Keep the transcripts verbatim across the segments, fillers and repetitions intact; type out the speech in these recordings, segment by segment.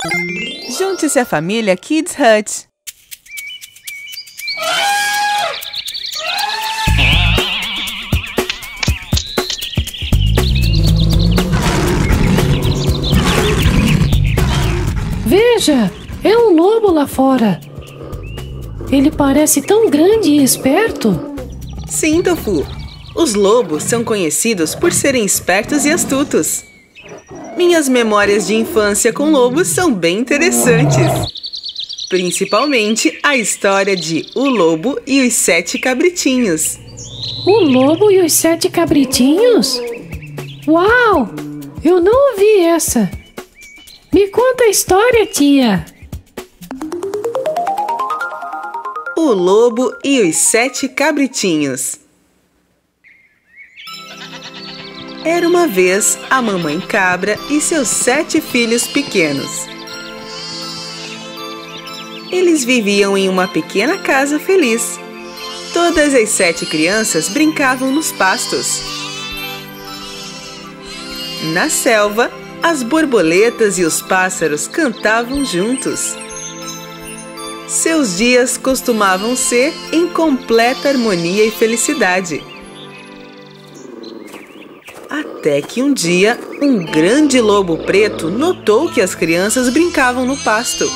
Junte-se à família Kids Hut. Veja, é um lobo lá fora. Ele parece tão grande e esperto. Sim, Tofu. Os lobos são conhecidos por serem espertos e astutos. Minhas memórias de infância com lobos são bem interessantes. Principalmente a história de O Lobo e os Sete Cabritinhos. O Lobo e os Sete Cabritinhos? Uau! Eu não ouvi essa. Me conta a história, tia. O Lobo e os Sete Cabritinhos. Era uma vez a mamãe cabra e seus sete filhos pequenos. Eles viviam em uma pequena casa feliz. Todas as sete crianças brincavam nos pastos. Na selva, as borboletas e os pássaros cantavam juntos. Seus dias costumavam ser em completa harmonia e felicidade. Até que um dia, um grande lobo preto notou que as crianças brincavam no pasto.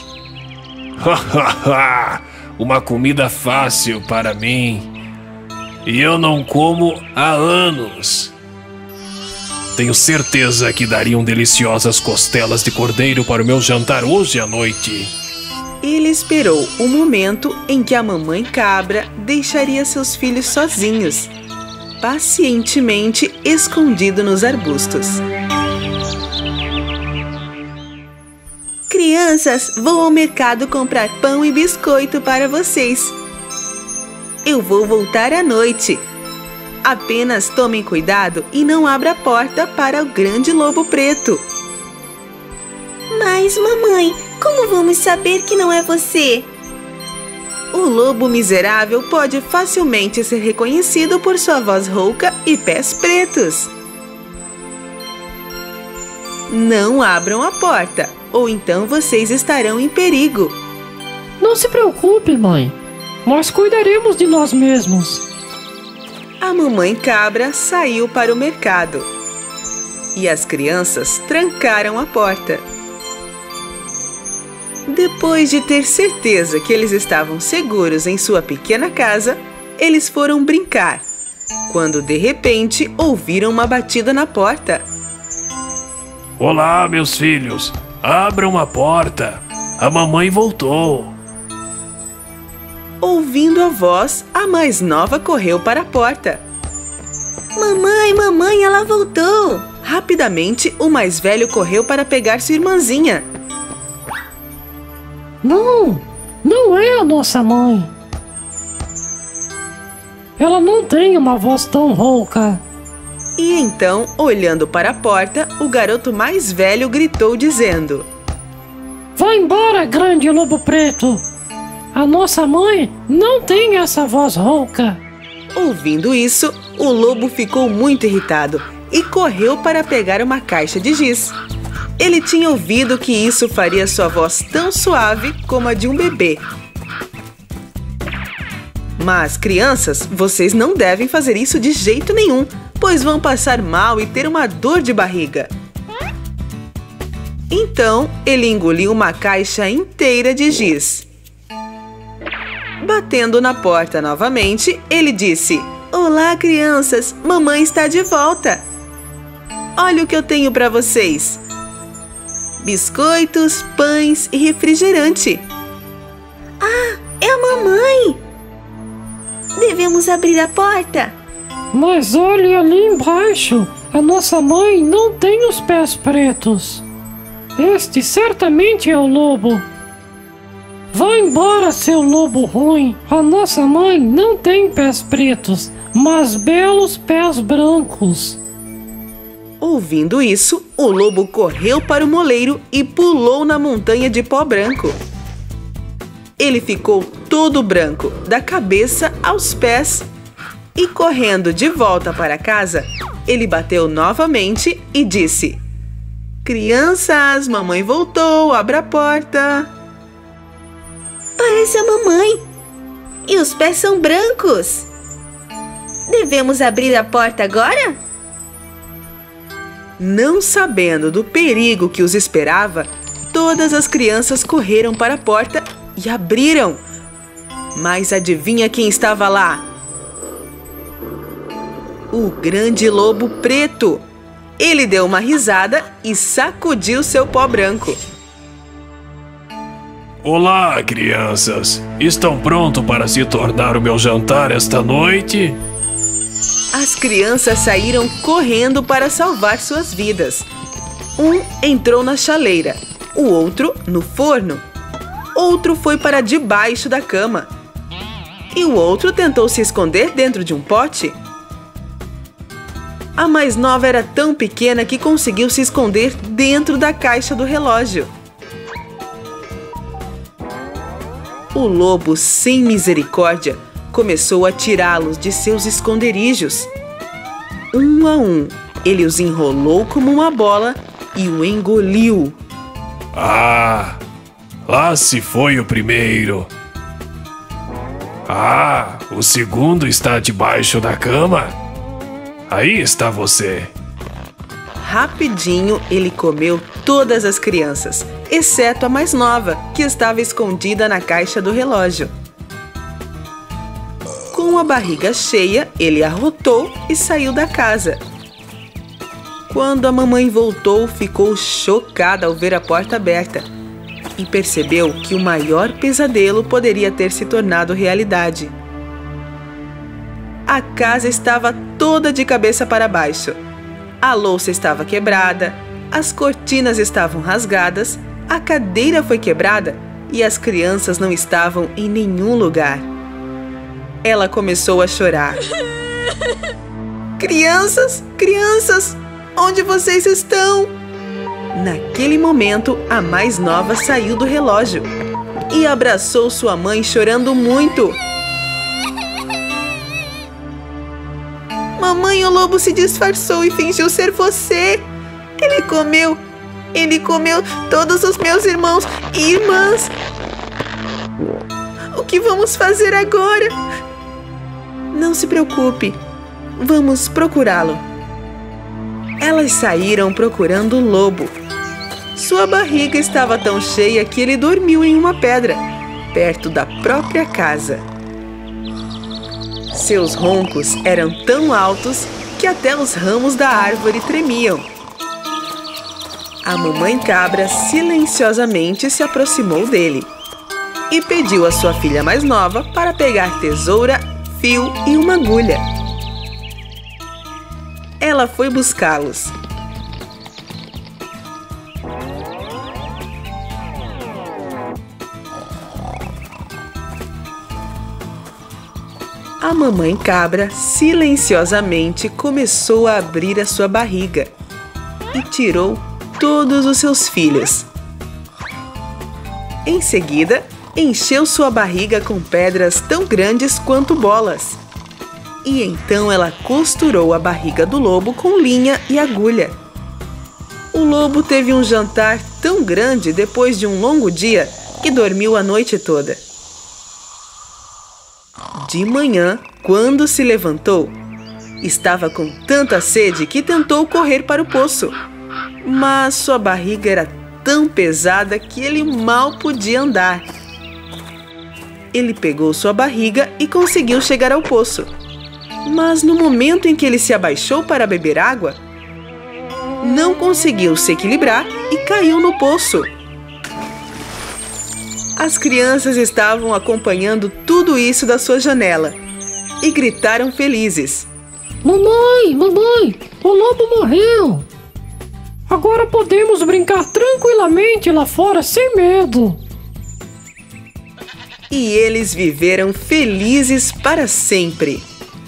Hahaha! Uma comida fácil para mim. E eu não como há anos. Tenho certeza que dariam deliciosas costelas de cordeiro para o meu jantar hoje à noite. Ele esperou o momento em que a mamãe cabra deixaria seus filhos sozinhos, pacientemente escondido nos arbustos. Crianças, vou ao mercado comprar pão e biscoito para vocês. Eu vou voltar à noite. Apenas tomem cuidado e não abra a porta para o grande lobo preto. Mas, mamãe, como vamos saber que não é você? O lobo miserável pode facilmente ser reconhecido por sua voz rouca e pés pretos. Não abram a porta, ou então vocês estarão em perigo. Não se preocupe, mãe. Nós cuidaremos de nós mesmos. A mamãe cabra saiu para o mercado e as crianças trancaram a porta. Depois de ter certeza que eles estavam seguros em sua pequena casa, eles foram brincar, quando de repente ouviram uma batida na porta. Olá, meus filhos. Abram a porta. A mamãe voltou. Ouvindo a voz, a mais nova correu para a porta. Mamãe, mamãe, ela voltou! Rapidamente, o mais velho correu para pegar sua irmãzinha. Não, não é a nossa mãe. Ela não tem uma voz tão rouca. E então, olhando para a porta, o garoto mais velho gritou dizendo: Vai embora, grande lobo preto! A nossa mãe não tem essa voz rouca. Ouvindo isso, o lobo ficou muito irritado e correu para pegar uma caixa de giz. Ele tinha ouvido que isso faria sua voz tão suave como a de um bebê. Mas, crianças, vocês não devem fazer isso de jeito nenhum, pois vão passar mal e ter uma dor de barriga. Então, ele engoliu uma caixa inteira de giz. Batendo na porta novamente, ele disse: Olá, crianças, mamãe está de volta. Olha o que eu tenho para vocês. Biscoitos, pães e refrigerante. Ah, é a mamãe! Devemos abrir a porta. Mas olhe ali embaixo, a nossa mãe não tem os pés pretos. Este certamente é o lobo. Vá embora, seu lobo ruim. A nossa mãe não tem pés pretos, mas belos pés brancos. Ouvindo isso, o lobo correu para o moleiro e pulou na montanha de pó branco. Ele ficou todo branco, da cabeça aos pés. E correndo de volta para casa, ele bateu novamente e disse: Crianças, mamãe voltou, abra a porta. Parece a mamãe. E os pés são brancos. Devemos abrir a porta agora? Não sabendo do perigo que os esperava, todas as crianças correram para a porta e abriram. Mas adivinha quem estava lá? O grande lobo preto. Ele deu uma risada e sacudiu seu pó branco. Olá, crianças! Estão prontos para se tornar o meu jantar esta noite? As crianças saíram correndo para salvar suas vidas. Um entrou na chaleira, o outro no forno. Outro foi para debaixo da cama. E o outro tentou se esconder dentro de um pote. A mais nova era tão pequena que conseguiu se esconder dentro da caixa do relógio. O lobo, sem misericórdia, começou a tirá-los de seus esconderijos. Um a um, ele os enrolou como uma bola e o engoliu. Ah, lá se foi o primeiro. Ah, o segundo está debaixo da cama. Aí está você. Rapidinho, ele comeu todas as crianças, exceto a mais nova, que estava escondida na caixa do relógio. Com a barriga cheia, ele arrotou e saiu da casa. Quando a mamãe voltou, ficou chocada ao ver a porta aberta e percebeu que o maior pesadelo poderia ter se tornado realidade. A casa estava toda de cabeça para baixo. A louça estava quebrada, as cortinas estavam rasgadas, a cadeira foi quebrada e as crianças não estavam em nenhum lugar. Ela começou a chorar. Crianças, crianças, onde vocês estão? Naquele momento, a mais nova saiu do relógio e abraçou sua mãe chorando muito. Mamãe, o lobo se disfarçou e fingiu ser você. Ele comeu, ele comeu todos os meus irmãos e irmãs. O que vamos fazer agora? Não se preocupe, vamos procurá-lo. Elas saíram procurando o lobo. Sua barriga estava tão cheia que ele dormiu em uma pedra, perto da própria casa. Seus roncos eram tão altos que até os ramos da árvore tremiam. A mamãe cabra silenciosamente se aproximou dele e pediu à sua filha mais nova para pegar tesoura, fio e uma agulha. Ela foi buscá-los. A mamãe cabra silenciosamente começou a abrir a sua barriga e tirou todos os seus filhos. Em seguida, encheu sua barriga com pedras tão grandes quanto bolas. E então ela costurou a barriga do lobo com linha e agulha. O lobo teve um jantar tão grande depois de um longo dia que dormiu a noite toda. De manhã, quando se levantou, estava com tanta sede que tentou correr para o poço. Mas sua barriga era tão pesada que ele mal podia andar. Ele pegou sua barriga e conseguiu chegar ao poço. Mas no momento em que ele se abaixou para beber água, não conseguiu se equilibrar e caiu no poço. As crianças estavam acompanhando tudo isso da sua janela e gritaram felizes. Mamãe, mamãe, o lobo morreu! Agora podemos brincar tranquilamente lá fora sem medo. E eles viveram felizes para sempre.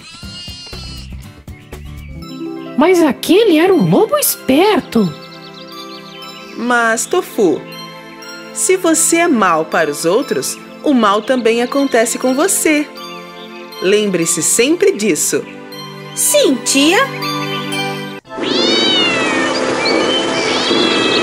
Mas aquele era um lobo esperto. Mas, Tofu, se você é mal para os outros, o mal também acontece com você. Lembre-se sempre disso. Sim, tia.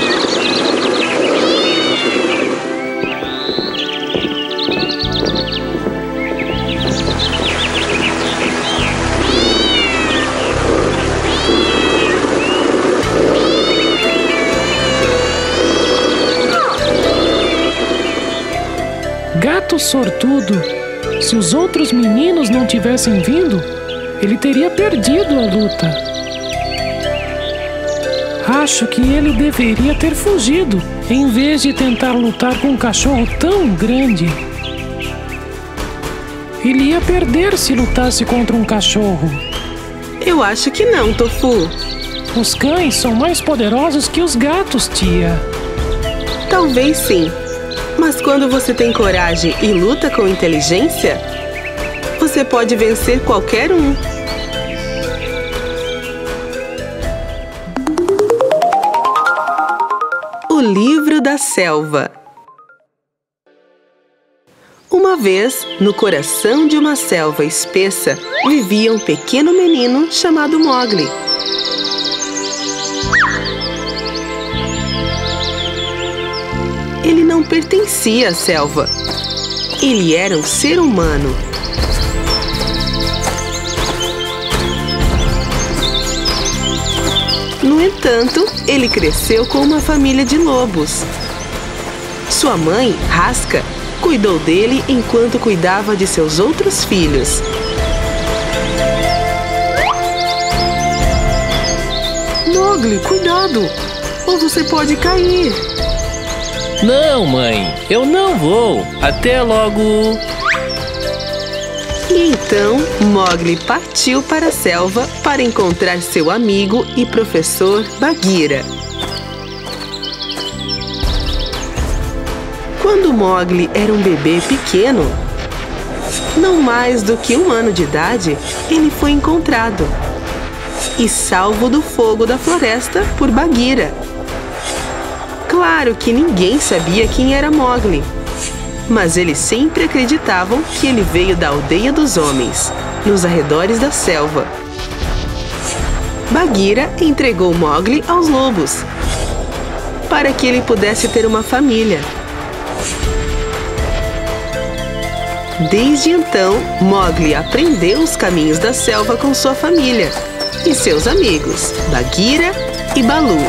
gato sortudo. Se os outros meninos não tivessem vindo, ele teria perdido a luta. Acho que ele deveria ter fugido, em vez de tentar lutar com um cachorro tão grande. Ele ia perder se lutasse contra um cachorro. Eu acho que não, Tofu. Os cães são mais poderosos que os gatos, tia. Talvez sim. Mas quando você tem coragem e luta com inteligência, você pode vencer qualquer um. O Livro da Selva. Uma vez, no coração de uma selva espessa, vivia um pequeno menino chamado Mowgli. Ele não pertencia à selva. Ele era um ser humano. No entanto, ele cresceu com uma família de lobos. Sua mãe, Rasca, cuidou dele enquanto cuidava de seus outros filhos. Mowgli, cuidado! Ou você pode cair. Não, mãe, eu não vou. Até logo. E então, Mowgli partiu para a selva para encontrar seu amigo e professor Bagheera. Quando Mowgli era um bebê pequeno, não mais do que um ano de idade, ele foi encontrado e salvo do fogo da floresta por Bagheera. Claro que ninguém sabia quem era Mowgli, mas eles sempre acreditavam que ele veio da aldeia dos homens, nos arredores da selva. Bagheera entregou Mowgli aos lobos, para que ele pudesse ter uma família. Desde então, Mowgli aprendeu os caminhos da selva com sua família e seus amigos, Bagheera e Baloo.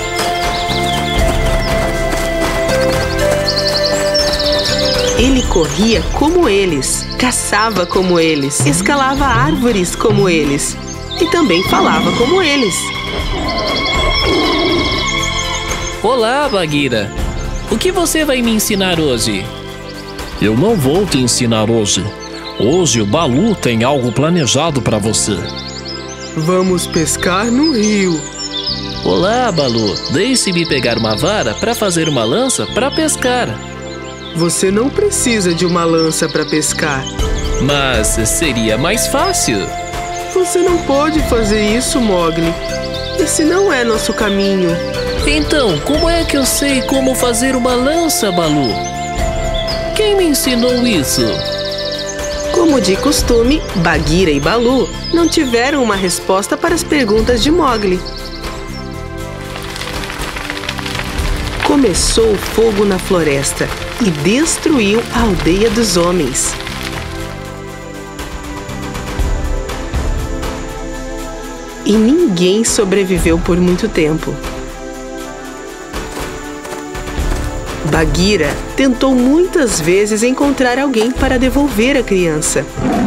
Ele corria como eles, caçava como eles, escalava árvores como eles e também falava como eles. Olá, Bagheera. O que você vai me ensinar hoje? Eu não vou te ensinar hoje. Hoje o Baloo tem algo planejado para você. Vamos pescar no rio. Olá, Baloo. Deixe-me pegar uma vara para fazer uma lança para pescar. Você não precisa de uma lança para pescar. Mas seria mais fácil. Você não pode fazer isso, Mowgli. Esse não é nosso caminho. Então, como é que eu sei como fazer uma lança, Baloo? Quem me ensinou isso? Como de costume, Bagheera e Baloo não tiveram uma resposta para as perguntas de Mowgli. Começou o fogo na floresta e destruiu a aldeia dos homens. E ninguém sobreviveu por muito tempo. Bagheera tentou muitas vezes encontrar alguém para devolver a criança.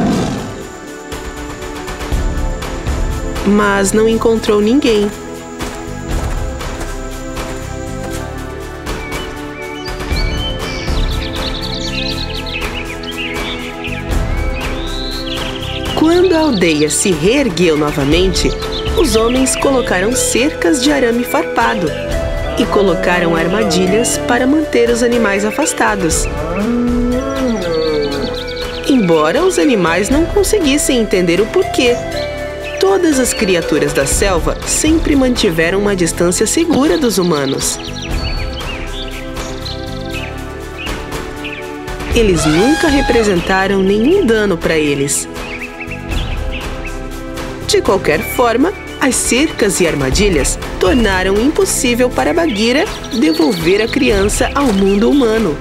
Mas não encontrou ninguém. Quando a aldeia se reergueu novamente, os homens colocaram cercas de arame farpado e colocaram armadilhas para manter os animais afastados. Embora os animais não conseguissem entender o porquê, todas as criaturas da selva sempre mantiveram uma distância segura dos humanos. Eles nunca representaram nenhum dano para eles. De qualquer forma, as cercas e armadilhas tornaram impossível para Bagheera devolver a criança ao mundo humano.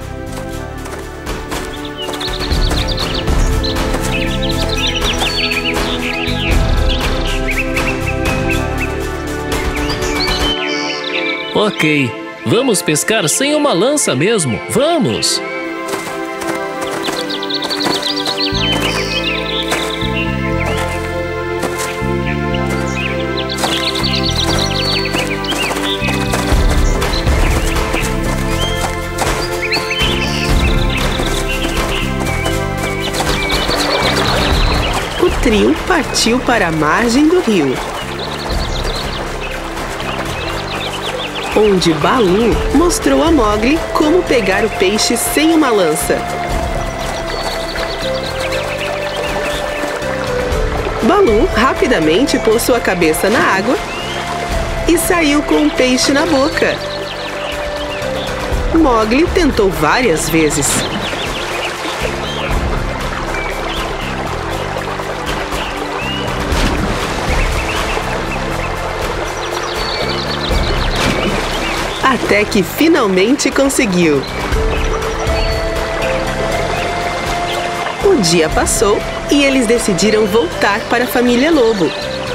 Ok, vamos pescar sem uma lança mesmo, vamos! trio partiu para a margem do rio, onde Baloo mostrou a Mowgli como pegar o peixe sem uma lança. Baloo rapidamente pôs sua cabeça na água e saiu com o peixe na boca. Mowgli tentou várias vezes. Até que finalmente conseguiu. O dia passou e eles decidiram voltar para a família Lobo.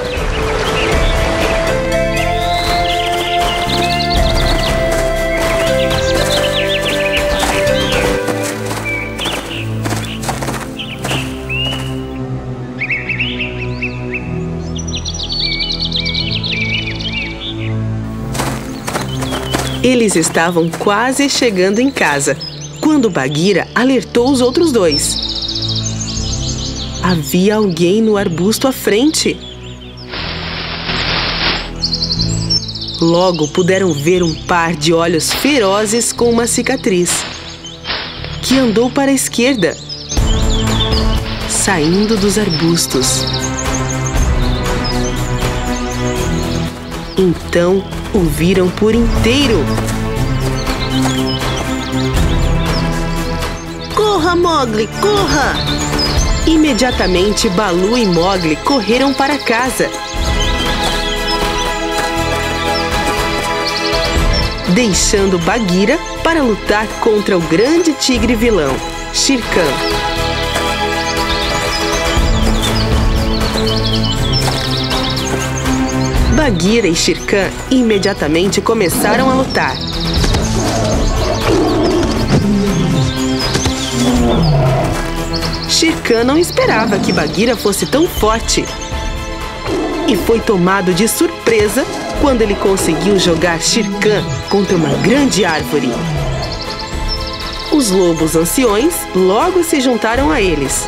Eles estavam quase chegando em casa, quando Bagheera alertou os outros dois. Havia alguém no arbusto à frente. Logo puderam ver um par de olhos ferozes com uma cicatriz, que andou para a esquerda, saindo dos arbustos. Então o viram por inteiro. Corra, Mowgli, corra! Imediatamente Baloo e Mowgli correram para casa, deixando Bagheera para lutar contra o grande tigre vilão, Shere Khan. Bagheera e Shere Khan imediatamente começaram a lutar. Shere Khan não esperava que Bagheera fosse tão forte e foi tomado de surpresa quando ele conseguiu jogar Shere Khan contra uma grande árvore. Os lobos anciões logo se juntaram a eles.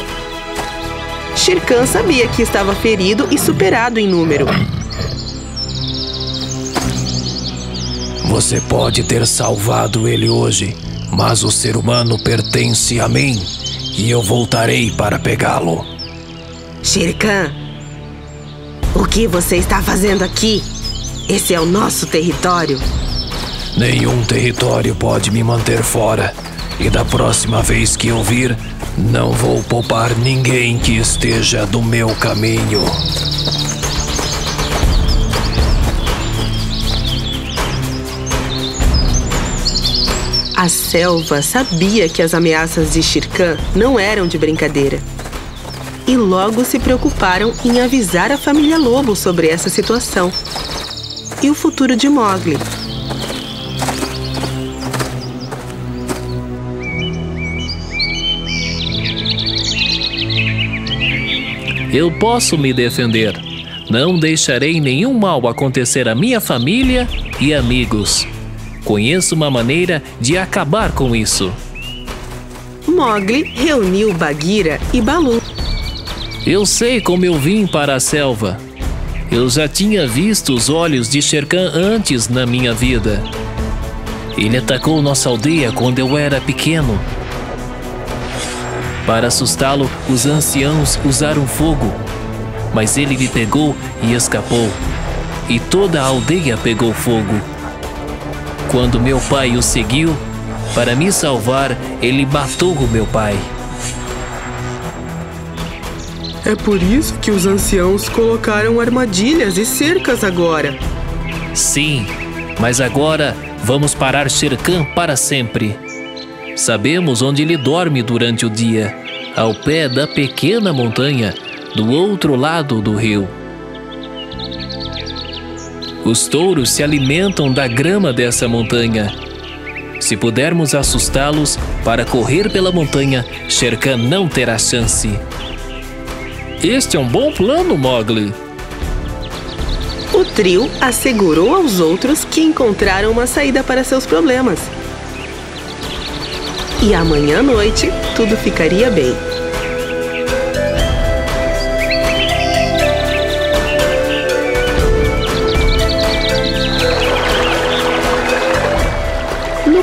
Shere Khan sabia que estava ferido e superado em número. Você pode ter salvado ele hoje, mas o ser humano pertence a mim e eu voltarei para pegá-lo. Shere Khan, o que você está fazendo aqui? Esse é o nosso território. Nenhum território pode me manter fora. E da próxima vez que eu vir, não vou poupar ninguém que esteja do meu caminho. A selva sabia que as ameaças de Shere Khan não eram de brincadeira. E logo se preocuparam em avisar a família Lobo sobre essa situação e o futuro de Mowgli. Eu posso me defender. Não deixarei nenhum mal acontecer à minha família e amigos. Conheço uma maneira de acabar com isso. Mowgli reuniu Bagheera e Baloo. Eu sei como eu vim para a selva. Eu já tinha visto os olhos de Shere Khan antes na minha vida. Ele atacou nossa aldeia quando eu era pequeno. Para assustá-lo, os anciãos usaram fogo, mas ele me pegou e escapou. E toda a aldeia pegou fogo. Quando meu pai o seguiu, para me salvar, ele matou o meu pai. É por isso que os anciãos colocaram armadilhas e cercas agora. Sim, mas agora vamos parar Shere Khan para sempre. Sabemos onde ele dorme durante o dia, ao pé da pequena montanha, do outro lado do rio. Os touros se alimentam da grama dessa montanha. Se pudermos assustá-los para correr pela montanha, Shere Khan não terá chance. Este é um bom plano, Mowgli. O trio assegurou aos outros que encontraram uma saída para seus problemas. E amanhã à noite tudo ficaria bem.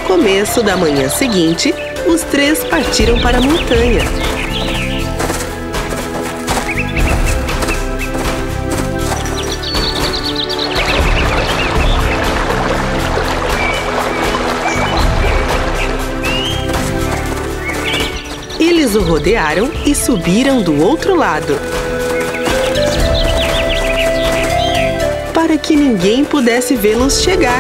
começo da manhã seguinte, os três partiram para a montanha. Eles o rodearam e subiram do outro lado, para que ninguém pudesse vê-los chegar.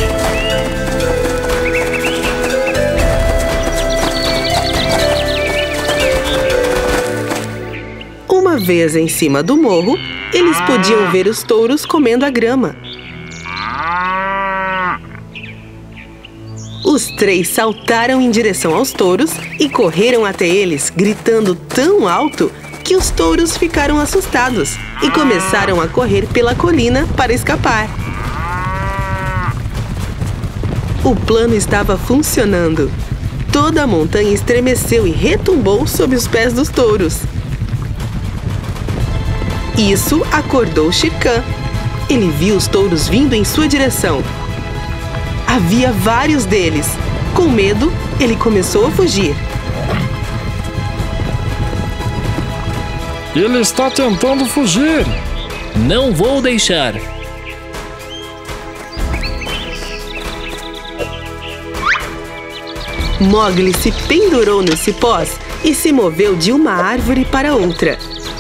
Uma vez em cima do morro, eles podiam ver os touros comendo a grama. Os três saltaram em direção aos touros e correram até eles, gritando tão alto que os touros ficaram assustados e começaram a correr pela colina para escapar. O plano estava funcionando. Toda a montanha estremeceu e retumbou sob os pés dos touros. Isso acordou Shere Khan. Ele viu os touros vindo em sua direção. Havia vários deles. Com medo, ele começou a fugir. Ele está tentando fugir. Não vou deixar. Mowgli se pendurou nos cipós e se moveu de uma árvore para outra.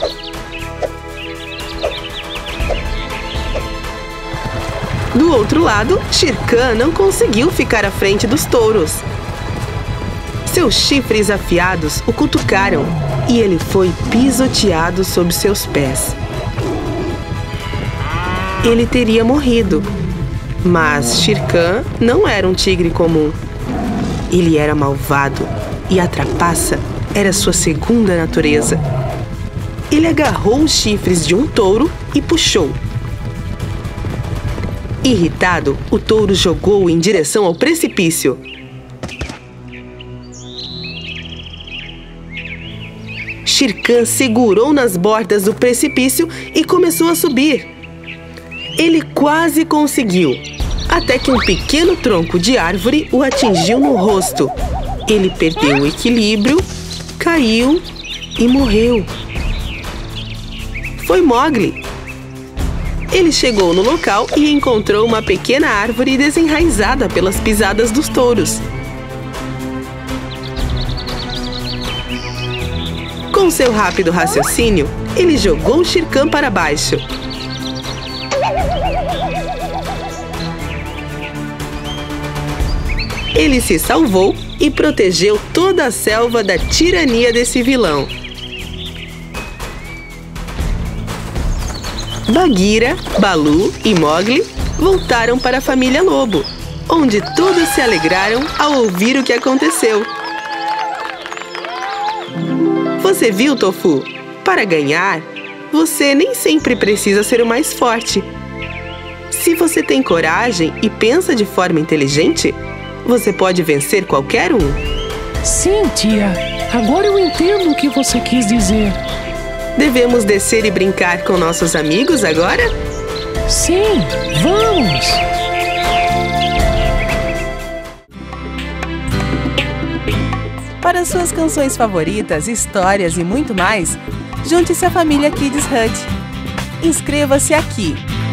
Do outro lado, Shere Khan não conseguiu ficar à frente dos touros. Seus chifres afiados o cutucaram e ele foi pisoteado sob seus pés. Ele teria morrido, mas Shere Khan não era um tigre comum. Ele era malvado e a trapaça era sua segunda natureza. Ele agarrou os chifres de um touro e puxou. Irritado, o touro jogou-o em direção ao precipício. Shere Khan segurou nas bordas do precipício e começou a subir. Ele quase conseguiu, até que um pequeno tronco de árvore o atingiu no rosto. Ele perdeu o equilíbrio, caiu e morreu. Foi Mowgli. Ele chegou no local e encontrou uma pequena árvore desenraizada pelas pisadas dos touros. Com seu rápido raciocínio, ele jogou Shere Khan para baixo. Ele se salvou e protegeu toda a selva da tirania desse vilão. Bagheera, Baloo e Mowgli voltaram para a família Lobo, onde todos se alegraram ao ouvir o que aconteceu. Você viu, Tofu? Para ganhar, você nem sempre precisa ser o mais forte. Se você tem coragem e pensa de forma inteligente, você pode vencer qualquer um. Sim, tia. Agora eu entendo o que você quis dizer. Devemos descer e brincar com nossos amigos agora? Sim, vamos! Para suas canções favoritas, histórias e muito mais, junte-se à família Kids Hut. Inscreva-se aqui.